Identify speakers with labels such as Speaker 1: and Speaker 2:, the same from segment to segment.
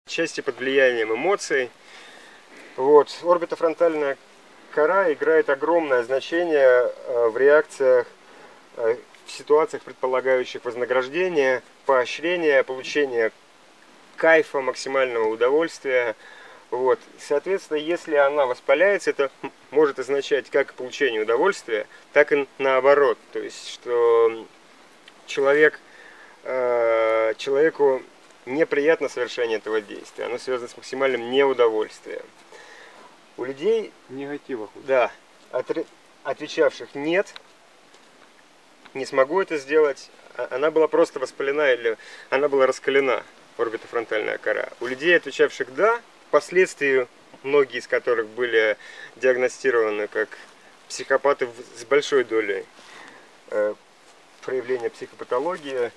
Speaker 1: отчасти под влиянием эмоций. Вот. Орбитофронтальная кора играет огромное значение в реакциях, в ситуациях, предполагающих вознаграждение, поощрение, получение кайфа, максимального удовольствия. Вот. Соответственно, если она воспаляется, это может означать как получение удовольствия, так и наоборот. То есть, что человеку неприятно совершение этого действия. Оно связано с максимальным неудовольствием. У людей,
Speaker 2: негатива,
Speaker 1: да, отвечавших нет, не смогу это сделать, она была просто воспалена или она была раскалена, орбитофронтальная кора. У людей, отвечавших да, впоследствии многие из которых были диагностированы как психопаты с большой долей проявления психопатологии,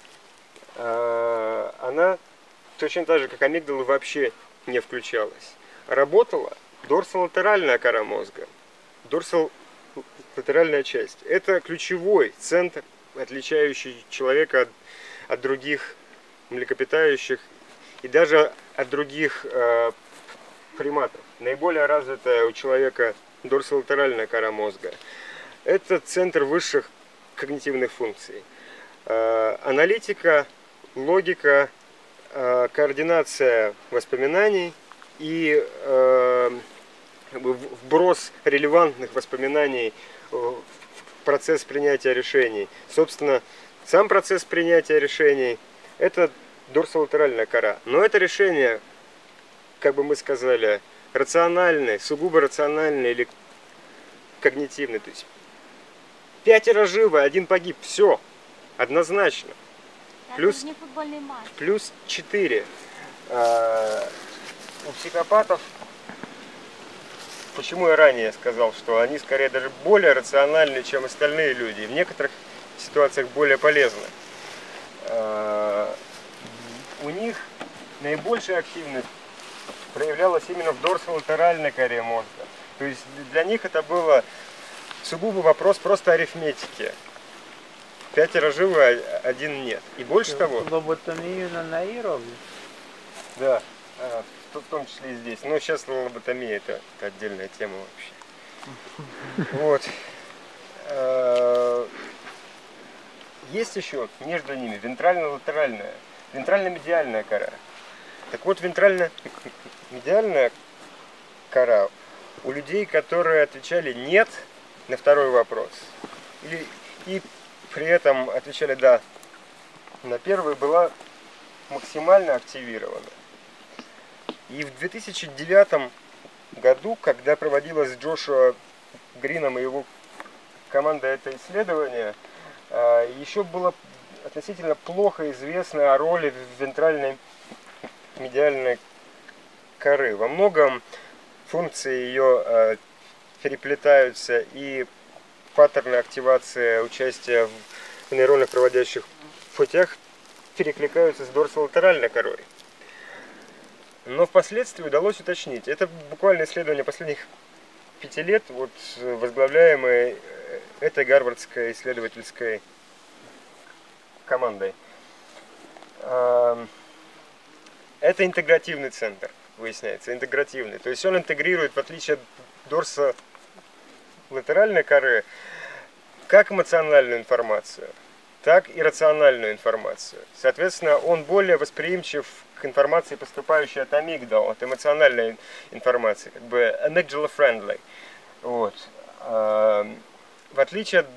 Speaker 1: она точно так же, как амигдала, вообще не включалась. Работала дорсолатеральная кора мозга. Дорсолатеральная часть. Это ключевой центр, отличающий человека от других млекопитающих и даже от других приматов. Наиболее развитая у человека дорсолатеральная кора мозга. Это центр высших когнитивных функций. Аналитика, логика, координация воспоминаний и вброс релевантных воспоминаний в процесс принятия решений. Собственно, сам процесс принятия решений – это дорсолатеральная кора. Но это решение, как бы мы сказали, рациональное, сугубо рациональное или когнитивное. То есть 5 живы, 1 погиб. Все. Однозначно. Плюс 4. У психопатов, почему я ранее сказал, что они скорее даже более рациональны, чем остальные люди, и в некоторых ситуациях более полезны. У них наибольшая активность проявлялась именно в дорсолатеральной коре мозга. То есть для них это было сугубо вопрос просто арифметики. 5 живы, 1 нет. И больше того...
Speaker 3: Лоботомию на наировне?
Speaker 1: Да, в том числе и здесь. Но сейчас лоботомия это отдельная тема вообще. Вот. Есть еще между ними вентрально-латеральная, вентрально-медиальная кора. Так вот, вентрально-медиальная кора у людей, которые отвечали «нет» на второй вопрос, и при этом отвечали «да» на первый, была максимально активирована. И в 2009 году, когда проводилось с Джошуа Грином и его командой это исследование, еще было относительно плохо известно о роли вентральной медиальной коры. Во многом функции ее переплетаются, и паттерны активации участия в нейронных проводящих путях перекликаются с дорсолатеральной корой. Но впоследствии удалось уточнить. Это буквально исследование последних 5 лет, вот, возглавляемое этой гарвардской исследовательской командой. Это интегративный центр, выясняется, интегративный. То есть он интегрирует, в отличие от дорсолатеральной коры, как эмоциональную информацию, так и рациональную информацию. Соответственно, он более восприимчив к информации, поступающей от амигдал, от эмоциональной информации, как бы amygdala friendly. Вот. В отличие от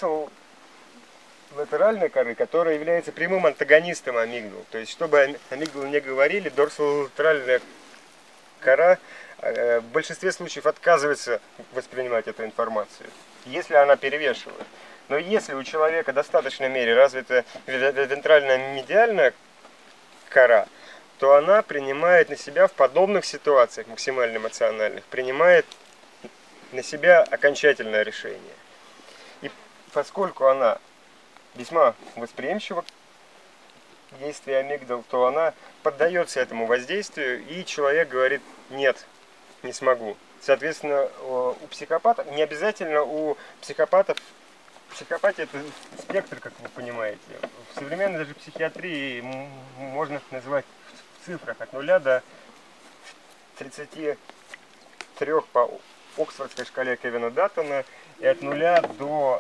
Speaker 1: дорсолатеральной коры, которая является прямым антагонистом амигдал. То есть, чтобы амигдалы не говорили, дорсолатеральная кора в большинстве случаев отказывается воспринимать эту информацию, если она перевешивает. Но если у человека в достаточной мере развита вентральная медиальная кора, то она принимает на себя в подобных ситуациях, максимально эмоциональных, принимает на себя окончательное решение. И поскольку она весьма восприимчива к действию амигдал, то она поддается этому воздействию, и человек говорит «нет, не смогу». Соответственно, у психопатов, не обязательно у психопатов, психопатия это спектр, как вы понимаете. В современной даже психиатрии можно назвать в цифрах от 0 до 33 по Оксфордской шкале Кевина Даттона и от 0 до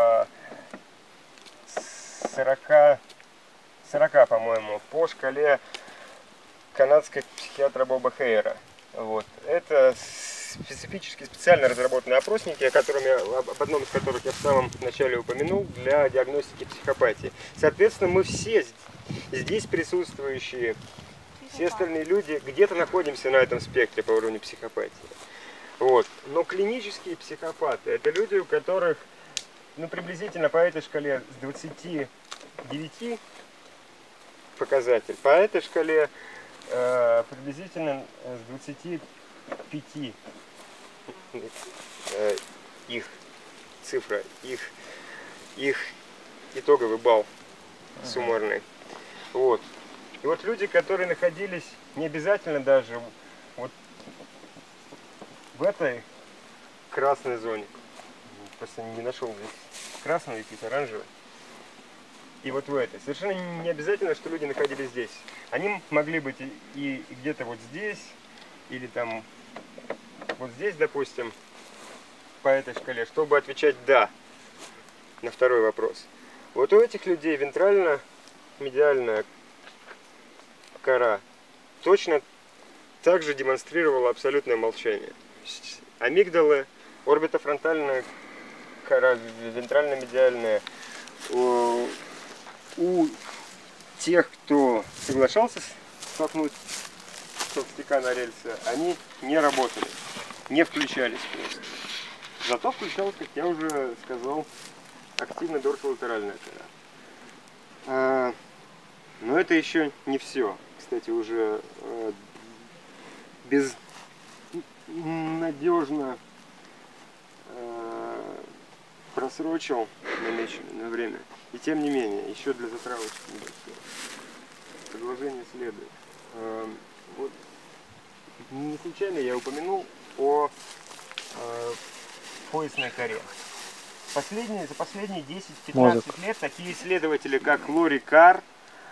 Speaker 1: 40, по-моему, по шкале канадского психиатра Боба Хейера. Вот. Это специфически специально разработанные опросники, об одном из которых я в самом начале упомянул, для диагностики психопатии. Соответственно, мы все здесь присутствующие, все остальные люди, где-то находимся на этом спектре по уровню психопатии. Вот. Но клинические психопаты — это люди, у которых, ну, приблизительно по этой шкале с 29 показатель, по этой шкале приблизительно с 25 их цифра, их итоговый балл суммарный. Вот. И вот люди, которые находились не обязательно даже вот в этой красной зоне, просто не нашел здесь красный, здесь оранжевый, и вот в этой. Совершенно не обязательно, что люди находились здесь. Они могли быть и где-то вот здесь, или там вот здесь, допустим, по этой шкале, чтобы отвечать «да» на второй вопрос. Вот у этих людей вентрально-медиальная кора точно так же демонстрировала абсолютное молчание. Амигдалы, орбитофронтальная кора, вентрально-медиальная. У тех, кто соглашался столкнуть толстяка на рельсы, они не работали, не включались просто. Зато включалась, как я уже сказал, активно дорсолатеральная кора. Но это еще не все. Кстати, уже безнадежно просрочил намеченное время. И тем не менее, еще для затравочки небольшого. Продолжение следует. Вот. Не случайно я упомянул о поясной коре. За последние 10-15 лет такие исследователи, как Лори Карр,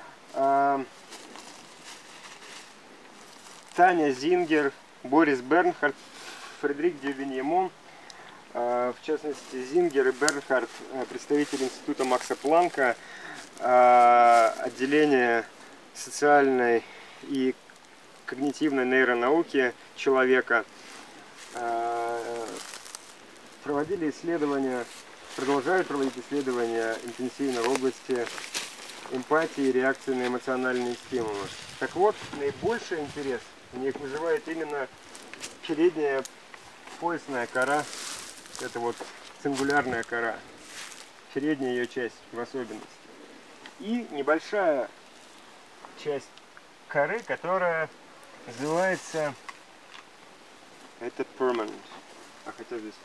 Speaker 1: Таня Зингер, Борис Бернхард, Фредерик Дювиньемон, в частности Зингер и Бернхард, представители института Макса Планка, отделения социальной и когнитивной нейронауки человека, проводили исследования, продолжают проводить исследования интенсивно в области эмпатии и реакции на эмоциональные стимулы. Так вот, наибольший интерес у них вызывает именно передняя поясная кора, это вот цингулярная кора, передняя ее часть в особенности. И небольшая часть коры, которая называется, это permanent, хотя здесь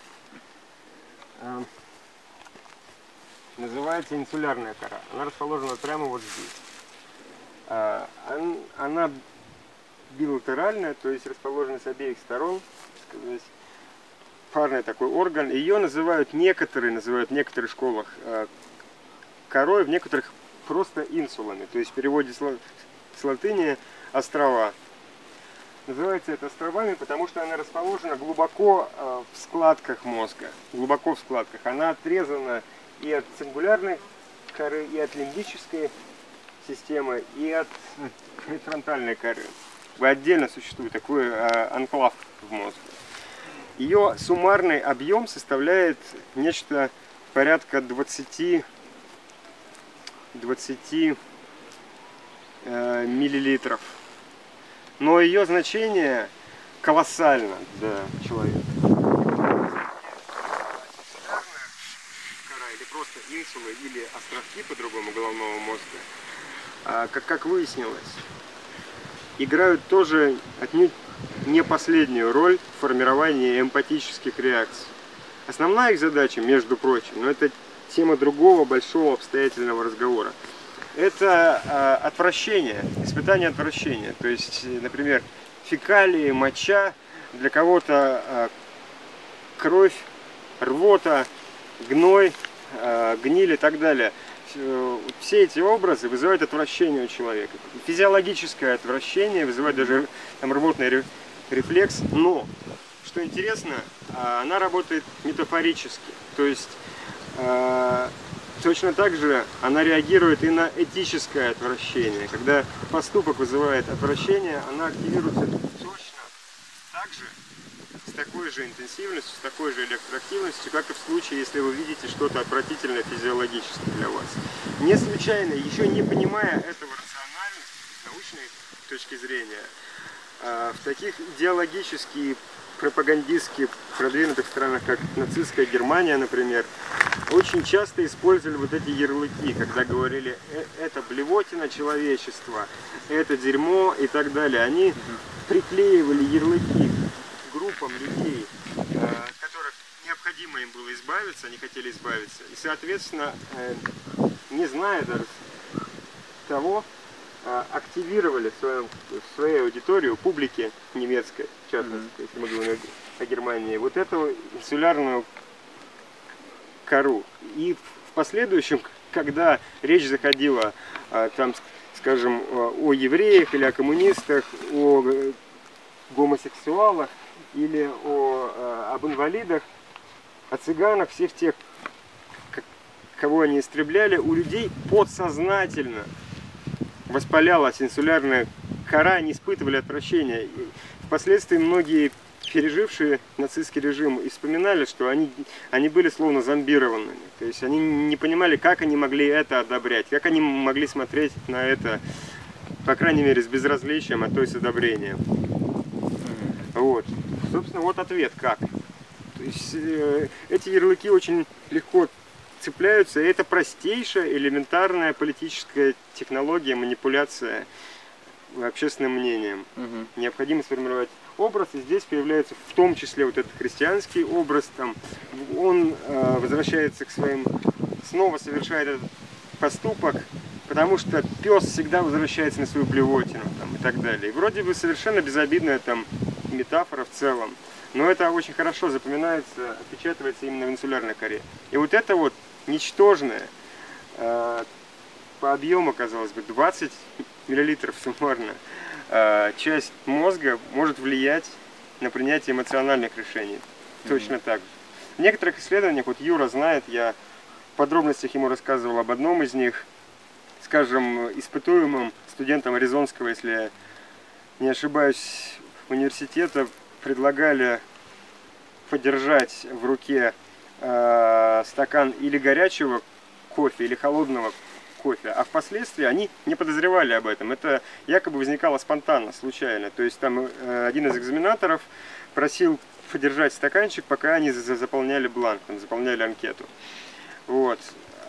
Speaker 1: называется инсулярная кора. Она расположена прямо вот здесь. Она билатеральная, то есть расположена с обеих сторон, сказать, парный такой орган. Ее некоторые называют в некоторых школах корой, в некоторых просто инсулами, то есть в переводе с латыни острова. Называется это островами, потому что она расположена глубоко в складках мозга. Глубоко в складках. Она отрезана и от цингулярной коры, и от лимбической системы, и от префронтальной коры. Отдельно существует такой анклав в мозге. Ее суммарный объем составляет нечто порядка 20 миллилитров. Но ее значение колоссально для человека. Кора, или просто инсулы, или островки по-другому головного мозга, как выяснилось, играют тоже отнюдь не последнюю роль в формировании эмпатических реакций. Основная их задача, между прочим, но это тема другого большого обстоятельного разговора, это отвращение, испытание отвращения. То есть, например, фекалии, моча, для кого-то кровь, рвота, гной, гниль и так далее. все эти образы вызывают отвращение у человека. Физиологическое отвращение вызывает даже там рвотный рефлекс, но, что интересно, она работает метафорически, то есть точно так же она реагирует и на этическое отвращение. Когда поступок вызывает отвращение, она активируется точно так же, с такой же интенсивностью, с такой же электроактивностью, как и в случае, если вы видите что-то отвратительное физиологически для вас. Не случайно, еще не понимая этого рационально, с научной точки зрения, в таких идеологически пропагандистски продвинутых странах, как нацистская Германия, например, очень часто использовали вот эти ярлыки, когда говорили «это блевотина человечества», «это дерьмо» и так далее. Они приклеивали ярлыки группам людей, от которых необходимо им было избавиться, они хотели избавиться. И, соответственно, не зная даже того, активировали в своей аудитории, у публики немецкой, в частности, если мы говорим о Германии, вот эту инсулярную кору. И в последующем, когда речь заходила, там, скажем, о евреях или о коммунистах, о гомосексуалах или об инвалидах, о цыганах, всех тех, кого они истребляли, у людей подсознательно воспалялась инсулярная кора, они испытывали отвращение. И впоследствии многие пережившие нацистский режим и вспоминали, что они были словно зомбированными. То есть они не понимали, как они могли это одобрять, как они могли смотреть на это, по крайней мере, с безразличием, а то и с одобрением. Вот. Собственно, вот ответ как. То есть эти ярлыки очень легко цепляются, и это простейшая, элементарная политическая технология, манипуляция общественным мнением. Необходимо сформировать образ, и здесь появляется в том числе вот этот христианский образ, там, он возвращается к своим, снова совершает этот поступок, потому что пес всегда возвращается на свою блевотину, там, и так далее. И вроде бы совершенно безобидная там метафора в целом, но это очень хорошо запоминается, отпечатывается именно в инсулярной коре. И вот это вот ничтожное, по объему, казалось бы, 20 миллилитров суммарно, часть мозга может влиять на принятие эмоциональных решений. Точно так же. В некоторых исследованиях, вот Юра знает, я в подробностях ему рассказывал об одном из них, скажем, испытуемым студентам Аризонского, если я не ошибаюсь, университета, предлагали подержать в руке стакан или горячего кофе, или холодного кофе, а впоследствии они не подозревали об этом. Это якобы возникало спонтанно, случайно. То есть там один из экзаменаторов просил подержать стаканчик, пока они заполняли бланк, заполняли анкету. Вот.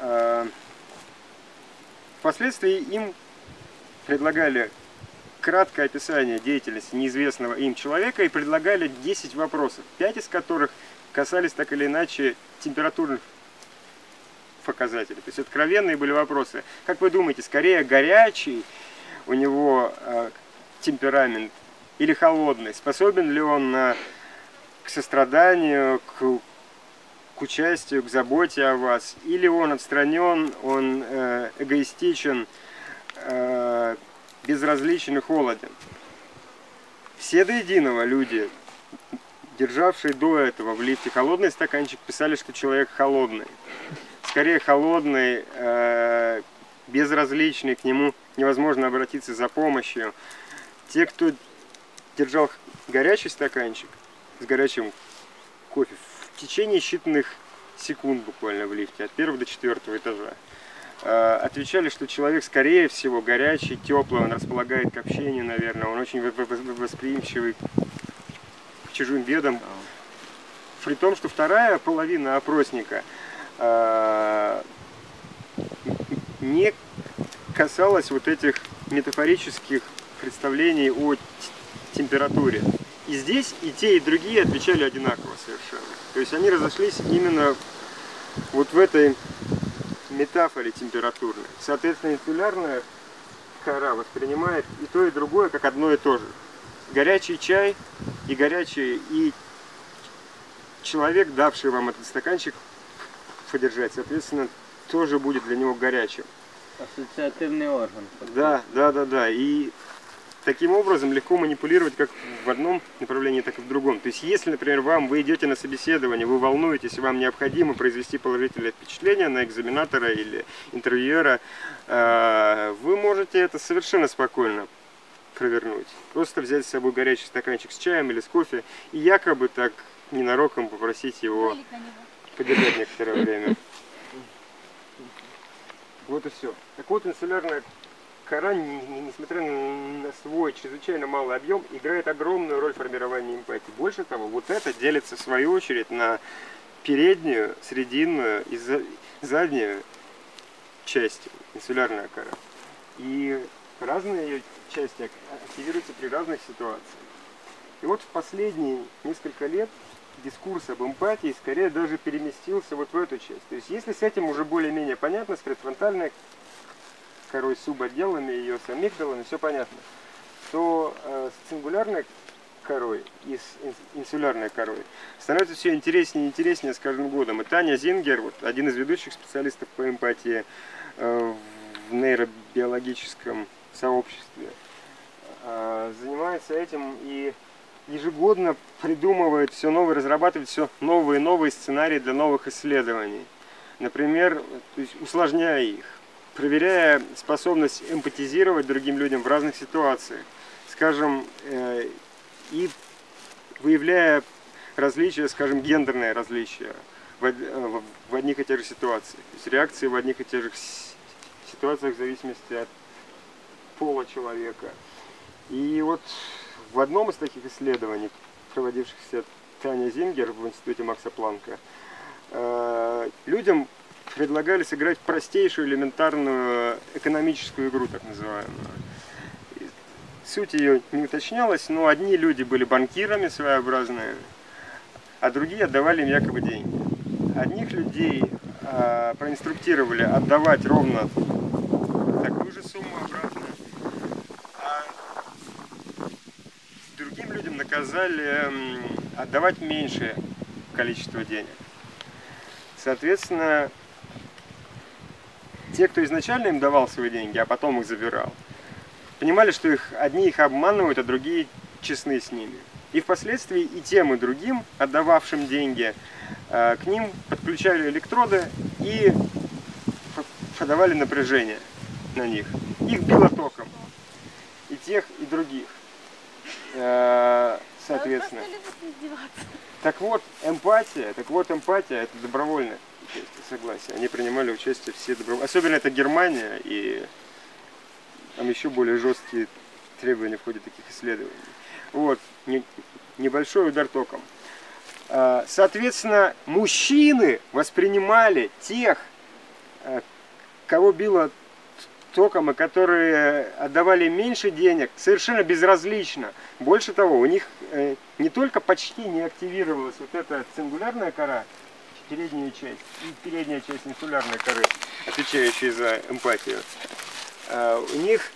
Speaker 1: Впоследствии им предлагали краткое описание деятельности неизвестного им человека и предлагали 10 вопросов, 5 из которых касались так или иначе температурных показателей. То есть откровенные были вопросы. Как вы думаете, скорее горячий у него темперамент или холодный? Способен ли он к состраданию, к участию, к заботе о вас? Или он отстранен, он эгоистичен, безразличен и холоден? Все до единого люди, державшие до этого в лифте холодный стаканчик, писали, что человек холодный. Скорее холодный, безразличный, к нему невозможно обратиться за помощью. Те, кто держал горячий стаканчик с горячим кофе, в течение считанных секунд буквально в лифте, от 1 до 4 этажа, отвечали, что человек, скорее всего, горячий, теплый, он располагает к общению, наверное, он очень восприимчивый к чужим бедам. При том, что вторая половина опросника не касалась вот этих метафорических представлений о температуре. И здесь и те, и другие отвечали одинаково совершенно. То есть они разошлись именно вот в этой метафоре температурной. Соответственно, инсулярная кора воспринимает и то, и другое как одно и то же. Горячий чай и человек, давший вам этот стаканчик подержать, соответственно, тоже будет для него горячим.
Speaker 3: Ассоциативный орган.
Speaker 1: Да. И таким образом легко манипулировать как в одном направлении, так и в другом. То есть, если, например, вы идете на собеседование, вы волнуетесь, и вам необходимо произвести положительное впечатление на экзаменатора или интервьюера, вы можете это совершенно спокойно провернуть. Просто взять с собой горячий стаканчик с чаем или с кофе и якобы так ненароком попросить его подержать некоторое время. Вот и все. Так вот, инсулярная кора, несмотря на свой чрезвычайно малый объем, играет огромную роль в формировании эмпатии. Больше того, вот это делится в свою очередь на переднюю, срединную и заднюю части, инсулярная кора. И разные ее части активируются при разных ситуациях. И вот в последние несколько лет дискурс об эмпатии скорее даже переместился вот в эту часть. То есть если с этим уже более-менее понятно, с предфронтальной корой, с суботделами ее, с амигдалами, все понятно, то с цингулярной корой и с инсулярной корой становится все интереснее и интереснее с каждым годом. И Таня Зингер, вот, один из ведущих специалистов по эмпатии в нейробиологическом сообществе, занимается этим и ежегодно придумывает все новые, разрабатывает все новые и новые сценарии для новых исследований. Например, то есть усложняя их, проверяя способность эмпатизировать другим людям в разных ситуациях, скажем, и выявляя различия, скажем, гендерные различия в одних и тех же ситуациях. То есть реакции в одних и тех же ситуациях в зависимости от пола человека. И вот в одном из таких исследований, проводившихся Таней Зингер в институте Макса Планка, людям предлагали сыграть простейшую элементарную экономическую игру, так называемую. Суть ее не уточнялась, но одни люди были банкирами своеобразные, а другие отдавали им якобы деньги. Одних людей проинструктировали отдавать ровно такую же сумму обратно, а другим людям наказали отдавать меньшее количество денег. Соответственно, те, кто изначально им давал свои деньги, а потом их забирал, понимали, что одни их обманывают, а другие честны с ними. И впоследствии и тем, и другим, отдававшим деньги, к ним подключали электроды и подавали напряжение на них. Их било током. И тех, и других. Соответственно. Так вот, эмпатия это добровольное согласие. Они принимали участие все добровольно. Особенно это Германия, и там еще более жесткие требования в ходе таких исследований. Вот, небольшой удар током. Соответственно, мужчины воспринимали тех, кого било током, и которые отдавали меньше денег, совершенно безразлично. Больше того, у них не только почти не активировалась вот эта цингулярная кора, передняя часть, и передняя часть инсулярной коры, отвечающая за эмпатию, у них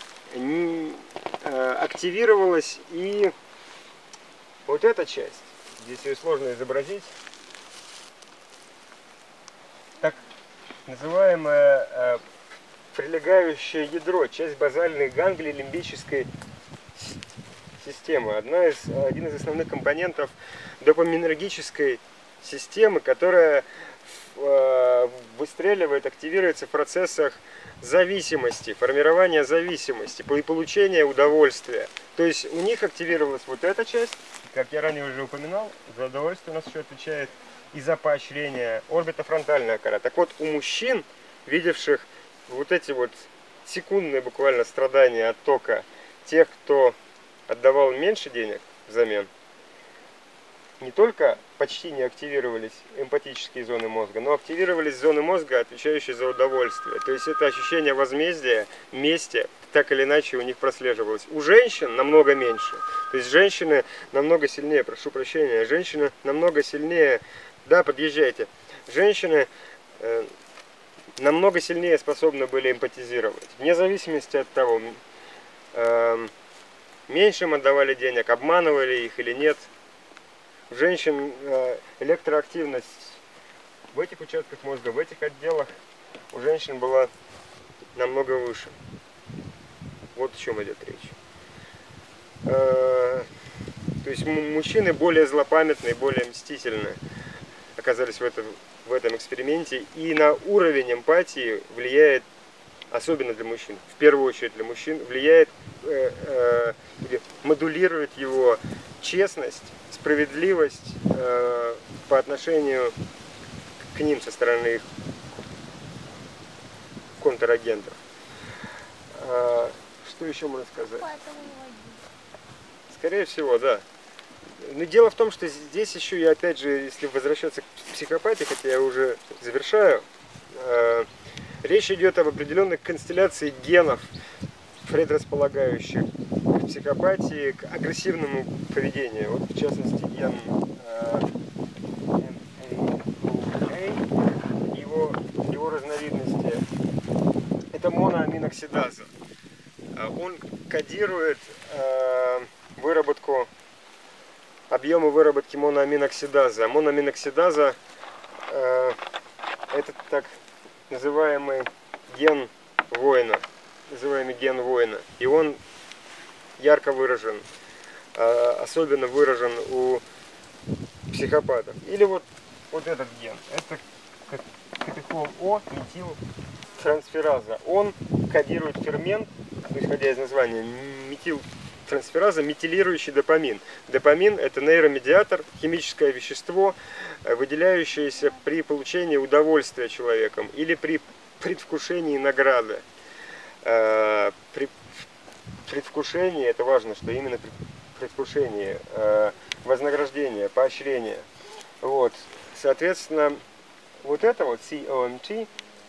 Speaker 1: активировалась и вот эта часть. Здесь ее сложно изобразить. Так называемое прилегающее ядро, часть базальных ганглий лимбической системы. Один из основных компонентов допаминергической системы, которая выстреливает, активируется в процессах зависимости, формирования зависимости и получения удовольствия. То есть у них активировалась вот эта часть, как я ранее уже упоминал, за удовольствие у нас еще отвечает и за поощрение орбитофронтальная кора. Так вот, у мужчин, видевших вот эти вот секундные буквально страдания от тока тех, кто отдавал меньше денег взамен, не только почти не активировались эмпатические зоны мозга, но активировались зоны мозга, отвечающие за удовольствие. То есть это ощущение возмездия, мести, так или иначе у них прослеживалось. У женщин намного меньше. То есть женщины намного сильнее, прошу прощения, женщины намного сильнее, да, подъезжайте, женщины намного сильнее способны были эмпатизировать. Вне зависимости от того, меньше им отдавали денег, обманывали их или нет. У женщин электроактивность в этих участках мозга, в этих отделах у женщин была намного выше. Вот о чем идет речь. То есть мужчины более злопамятные, более мстительные оказались в этом эксперименте. И на уровень эмпатии влияет, особенно для мужчин, в первую очередь для мужчин, влияет, модулирует его честность, справедливость по отношению к ним со стороны их контрагентов. Что еще можно сказать? Скорее всего, да. Но дело в том, что здесь еще, и опять же, если возвращаться к психопатии, хотя я уже завершаю, речь идет об определенной констелляции генов, предрасполагающих к психопатии, к агрессивному поведению. Вот, в частности, ген его разновидности – это моноаминоксидаза. Он кодирует объемы выработки моноаминоксидазы. А моноаминоксидаза это так называемый ген воина. И он ярко выражен, особенно выражен у психопатов. Или вот этот ген. Это катехол О, метилтрансфераза. Он кодирует фермент, исходя из названия, метилтрансфераза, метилирующий допамин. Допамин – это нейромедиатор, химическое вещество, выделяющееся при получении удовольствия человеком или при предвкушении награды. При предвкушении, это важно, что именно при предвкушении, вознаграждение, поощрение. Вот. Соответственно, вот это вот COMT,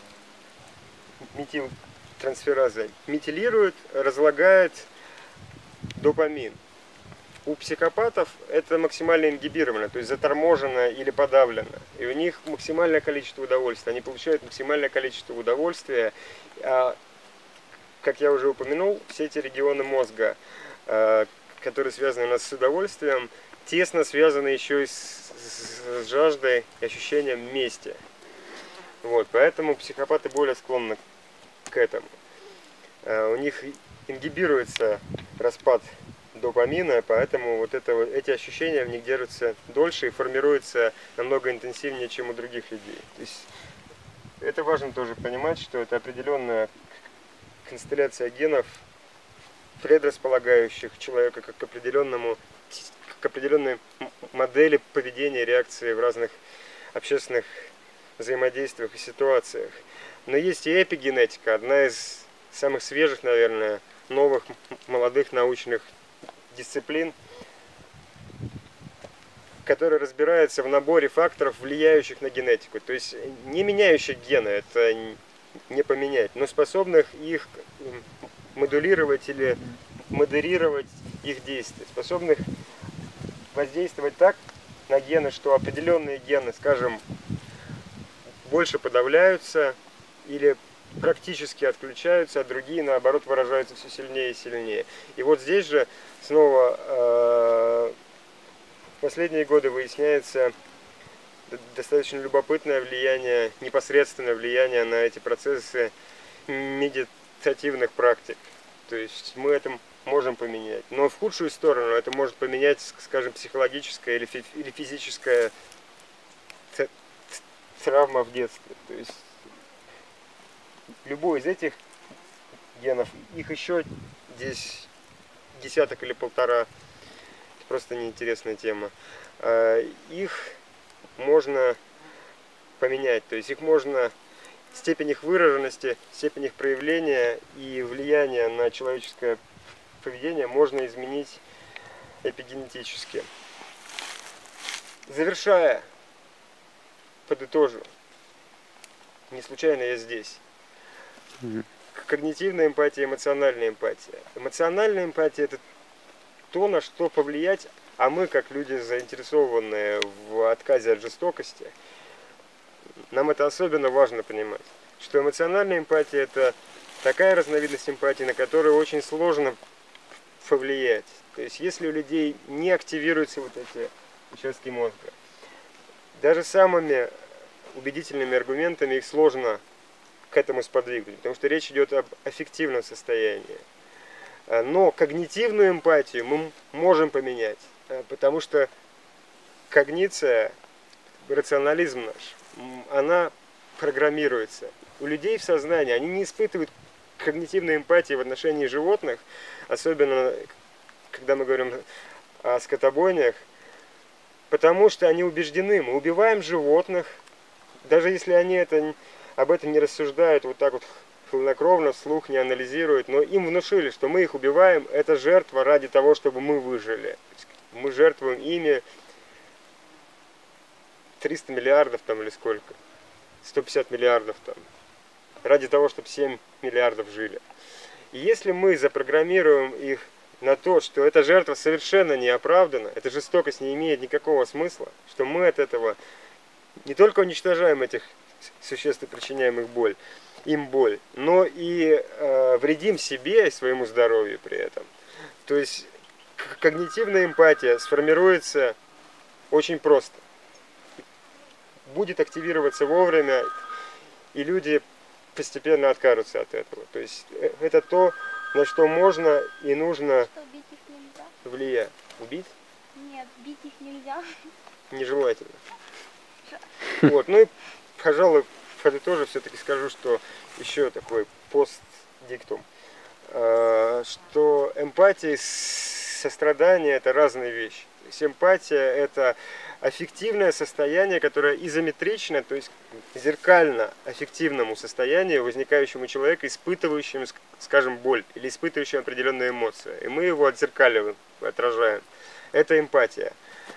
Speaker 1: метилтрансфераза, метилирует, разлагает допамин. У психопатов это максимально ингибировано, то есть заторможено или подавлено. И у них максимальное количество удовольствия. Они получают максимальное количество удовольствия. Как я уже упомянул, все эти регионы мозга, которые связаны у нас с удовольствием, тесно связаны еще и с жаждой и ощущением мести. Вот, поэтому психопаты более склонны к этому. У них ингибируется распад допамина, поэтому вот эти ощущения в них держатся дольше и формируются намного интенсивнее, чем у других людей. То есть это важно тоже понимать, что это определенная констелляция генов, предрасполагающих человека к определенной модели поведения, реакции в разных общественных взаимодействиях и ситуациях. Но есть и эпигенетика, одна из самых свежих, наверное, новых, молодых научных дисциплин, которая разбирается в наборе факторов, влияющих на генетику. То есть не меняющих гены, это не поменять, но способных их модулировать или модерировать их действия, способных воздействовать так на гены, что определенные гены, скажем, больше подавляются или практически отключаются, а другие, наоборот, выражаются все сильнее и сильнее. И вот здесь же снова в последние годы выясняется достаточно любопытное влияние, непосредственное влияние на эти процессы медитативных практик. То есть мы это можем поменять. Но в худшую сторону это может поменять, скажем, психологическая или физическая травма в детстве. То есть любой из этих генов, их еще здесь десяток или полтора, это просто неинтересная тема, их можно поменять, то есть их можно, степень их выраженности, степень их проявления и влияния на человеческое поведение можно изменить эпигенетически. Завершая, подытожу, не случайно я здесь. Когнитивная эмпатия, эмоциональная эмпатия. Эмоциональная эмпатия – это то, на что повлиять, а мы, как люди, заинтересованные в отказе от жестокости, нам это особенно важно понимать, что эмоциональная эмпатия – это такая разновидность эмпатии, на которую очень сложно повлиять. То есть, если у людей не активируются вот эти участки мозга, даже самыми убедительными аргументами их сложно к этому сподвигнуть, потому что речь идет об аффективном состоянии. Но когнитивную эмпатию мы можем поменять, потому что когниция, рационализм наш, она программируется. У людей в сознании, они не испытывают когнитивной эмпатии в отношении животных, особенно когда мы говорим о скотобойнях, потому что они убеждены, мы убиваем животных, даже если они об этом не рассуждают вот так вот хладнокровно, вслух не анализируют, но им внушили, что мы их убиваем, это жертва ради того, чтобы мы выжили. Мы жертвуем ими 300 миллиардов там или сколько, 150 миллиардов там, ради того, чтобы 7 миллиардов жили. И если мы запрограммируем их на то, что эта жертва совершенно не оправдана, эта жестокость не имеет никакого смысла, что мы от этого не только уничтожаем этих существ и причиняем им боль, но и вредим себе и своему здоровью при этом. То есть когнитивная эмпатия сформируется очень просто. Будет активироваться вовремя, и люди постепенно откажутся от этого. То есть это то, на что можно и нужно
Speaker 2: Что, бить их нельзя?
Speaker 1: влиять. Убить?
Speaker 2: Нет, бить их нельзя.
Speaker 1: Нежелательно. Вот. Ну и, пожалуй, подытожив, все-таки скажу, что еще такой постдиктум, что эмпатия и сострадание – это разные вещи. То есть эмпатия – это аффективное состояние, которое изометрично, то есть зеркально аффективному состоянию, возникающему у человека, испытывающему, скажем, боль или испытывающему определенные эмоции. И мы его отзеркаливаем, отражаем. Это эмпатия.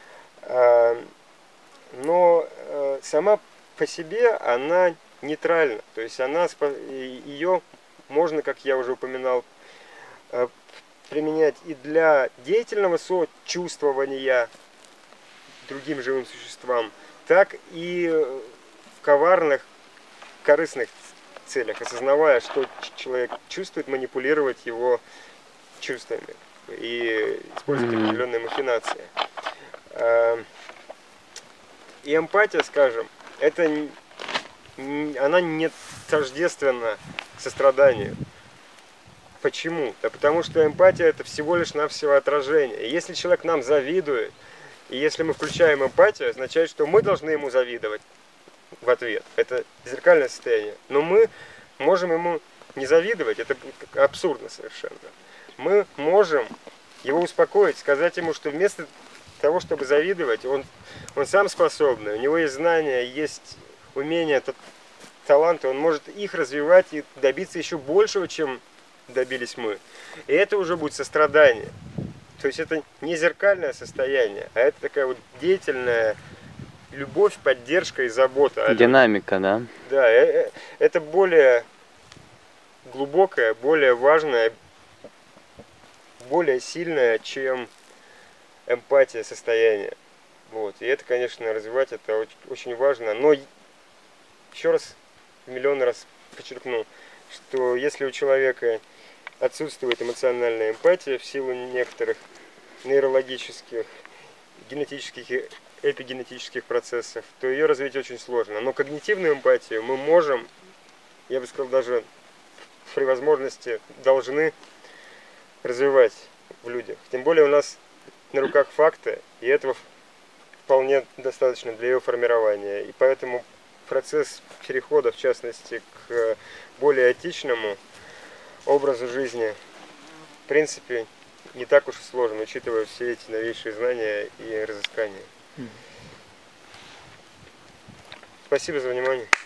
Speaker 1: Но сама по себе она нейтральна. То есть ее можно, как я уже упоминал, применять и для деятельного сочувствования другим живым существам, так и в коварных, корыстных целях, осознавая, что человек чувствует, манипулировать его чувствами и использовать определенные махинации. И эмпатия, скажем, она не тождественна состраданию. Почему? Да потому что эмпатия – это всего лишь навсего отражение. И если человек нам завидует, и если мы включаем эмпатию, означает, что мы должны ему завидовать в ответ. Это зеркальное состояние. Но мы можем ему не завидовать, это абсурдно совершенно. Мы можем его успокоить, сказать ему, что вместо того, чтобы завидовать, он сам способный, у него есть знания, есть умения, таланты, он может их развивать и добиться еще большего, чем добились мы. И это уже будет сострадание. То есть это не зеркальное состояние, а это такая вот деятельная любовь, поддержка и забота.
Speaker 3: Динамика, да?
Speaker 1: Да, это более глубокое, более важное, более сильное, чем эмпатия состояния. Вот. И это, конечно, развивать это очень важно. Но еще раз, миллион раз подчеркну, что если у человека отсутствует эмоциональная эмпатия в силу некоторых нейрологических, генетических и эпигенетических процессов, то ее развить очень сложно. Но когнитивную эмпатию мы можем, я бы сказал, даже при возможности должны развивать в людях. Тем более у нас на руках факты, и этого вполне достаточно для ее формирования. И поэтому процесс перехода, в частности, к более этичному образу жизни, в принципе, не так уж и сложен, учитывая все эти новейшие знания и разыскания. Спасибо за внимание.